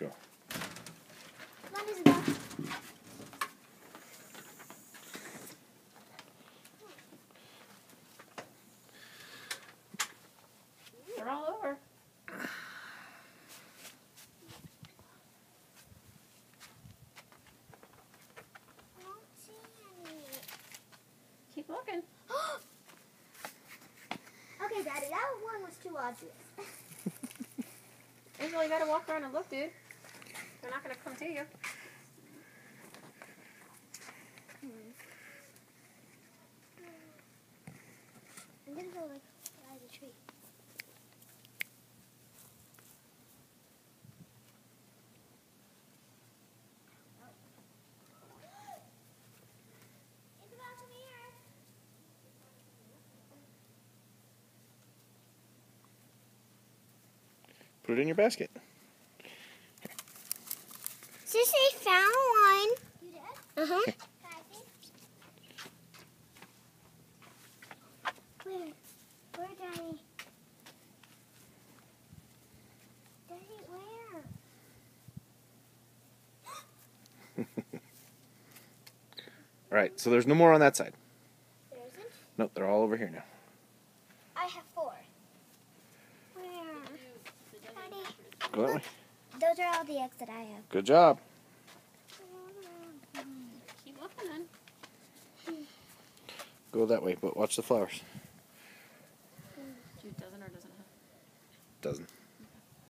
Go. Come on, Isabelle. They're all over. I don't see any. Keep looking. Okay, Daddy, that one was too obvious. Angel, you gotta walk around and look, dude. They're not gonna come to you. I'm gonna go like by the tree. Isabelle, come here. Put it in your basket. Sissy found one. You did? Uh-huh. Where? Where, Daddy? Daddy, where? All right, so there's no more on that side. There isn't? Nope, they're all over here now. I have 4. Where? Daddy. Go that way. Those are all the eggs that I have. Good job. Keep looking then. Go that way, but watch the flowers. Dude, doesn't or doesn't have? Doesn't.